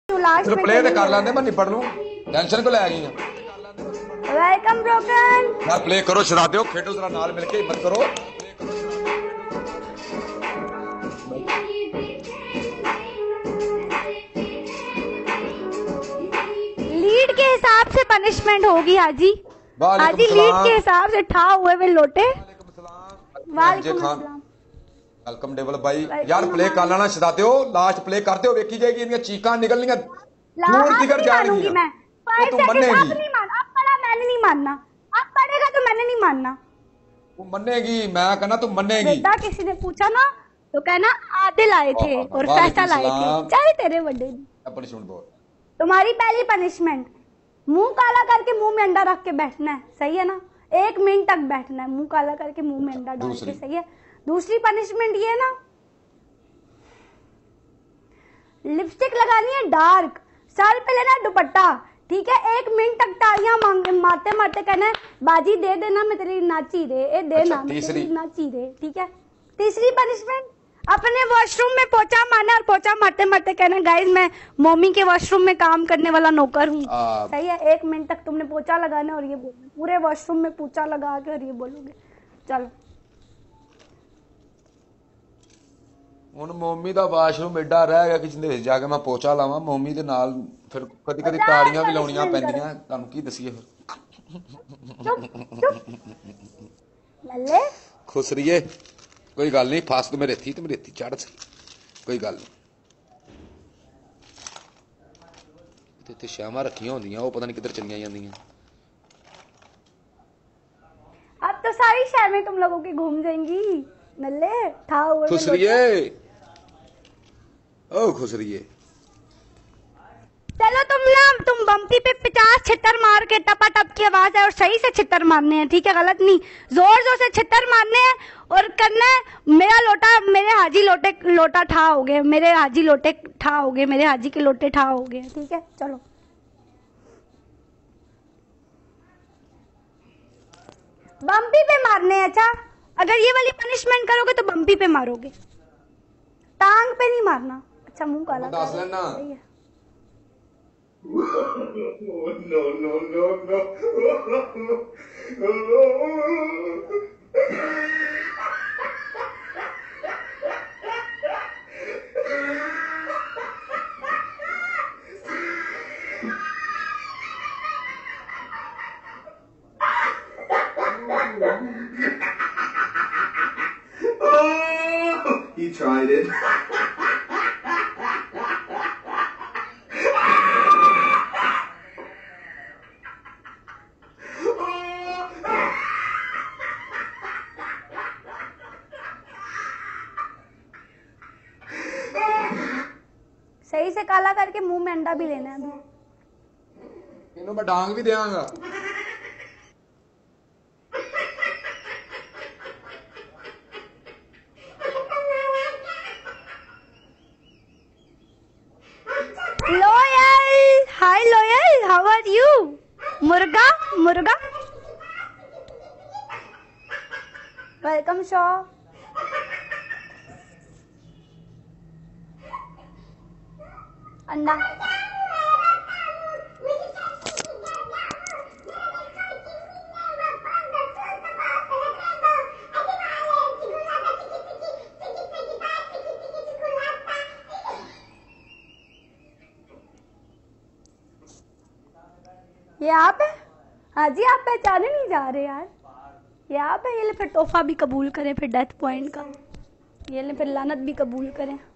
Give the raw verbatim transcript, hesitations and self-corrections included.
Last में play तो कर लेंदे मैं निपट लूं टेंशन को ले गई हैं। वेलकम ब्रोकन यार प्ले करो शराब दो खेडो जरा नाल मिलके हिम्मत करो। लीड के हिसाब से पनिशमेंट होगी हाजी। हाजी लीड के हिसाब से ठा हुए वे लोटे। वालेकुम अस्सलाम वेलकम डेवल भाई यार प्ले कर लेना शराब दो लास्ट प्ले करते हो वेखी जाएगी इनकी चीखां निकलनियां दूर दिगर जाएंगी मैं तो तू मनेगी मैंने नहीं मानना अब पढ़ेगा तो मैंने नहीं मानना तू मनेगी मैं कहना तू मनेगी। बेटा किसी ने पूछा ना तो कहना आदिल आए थे और फैसल आए थे चाहे तेरे बर्थडे पनिशमेंट बोल तुम्हारी पहली पनिशमेंट मुंह काला करके मुंह में अंडा रख के बैठना है सही है ना एक मिनट तक बैठना है मुंह काला करके मुंह में अंडा डाल के सही है। दूसरी पनिशमेंट ये ना लिपस्टिक लगानी है डार्क सर पे लेना दुपट्टा ठीक है एक मिनट तक तालियां मांगे मारते मारते कहना है बाजी दे देना मैं तेरी नाची दे ए दे अच्छा, ना मैं तेरी नाची दे ठीक है। तीसरी पनिशमेंट अपने वॉशरूम में पोछा मारना और पोछा मारते मारते कहना गाइस मैं मम्मी के वॉशरूम में काम करने वाला नौकर हूँ सही है। एक मिनट तक तुमने पोछा लगाना और ये बोलना पूरे वॉशरूम में पोछा लगा के और ये बोलोगे चलो ਹੁਣ ਮੋਮੀ ਦਾ ਵਾਸ਼ਰੂਮ ਐਡਾ ਰਹਿ ਗਿਆ ਕਿਚਨ ਦੇ ਵਿੱਚ ਜਾ ਕੇ ਮੈਂ ਪੋਚਾ ਲਾਵਾਂ ਮੋਮੀ ਦੇ ਨਾਲ ਫਿਰ ਕਦੀ ਕਦੀ ਤਾੜੀਆਂ ਵੀ ਲਾਉਣੀਆਂ ਪੈਂਦੀਆਂ ਤੁਹਾਨੂੰ ਕੀ ਦਸੀਏ ਫਿਰ ਲੱਲੇ ਖੁਸਰੀਏ ਕੋਈ ਗੱਲ ਨਹੀਂ ਫਾਸਟ ਮੇਰੇ ਥੀ ਤੇ ਮੇਰੇ ਥੀ ਚੜ ਸੀ ਕੋਈ ਗੱਲ ਨਹੀਂ ਤੇ ਤੇ ਸ਼ਾਮਾਂ ਰੱਖੀਆਂ ਹੁੰਦੀਆਂ ਉਹ ਪਤਾ ਨਹੀਂ ਕਿੱਧਰ ਚਲੀਆਂ ਜਾਂਦੀਆਂ। अब तो सारी शहरें तुम लोगों की घूम जाएंगी नल्ले था हुए खुसरिए ओ खुसरिए चलो तुम ना तुम बम्पी पे पचास छितर मार के टपा टप की आवाज है और सही से छितर मारने हैं ठीक है गलत नहीं जोर जोर से छितर मारने हैं और करना है मेरा लोटा मेरे हाजी लोटे लोटा ठा हो गए मेरे हाजी लोटे ठा हो गए मेरे हाजी के लोटे ठा हो गए ठीक है। चलो बम्पी पे मारने हैं अच्छा अगर ये वाली पनिशमेंट करोगे तो बम्पी पे मारोगे टांग पे नहीं मारना अच्छा मुंह काला दस लेना सही है। No no no He tried it. सही से काला करके मुंह में अंडा भी लेना है अभी इन्हों मैं डांग भी देंगा। लोयल हाय लोयल हाउ आर यू मुर्गा मुर्गा वेलकम शो अंडा ये आप है हाँ जी आप पहचाने नहीं जा रहे यार ये आप है ये ले फिर तोहफा भी कबूल करें फिर डेथ पॉइंट का ये ले फिर लानत भी कबूल करें।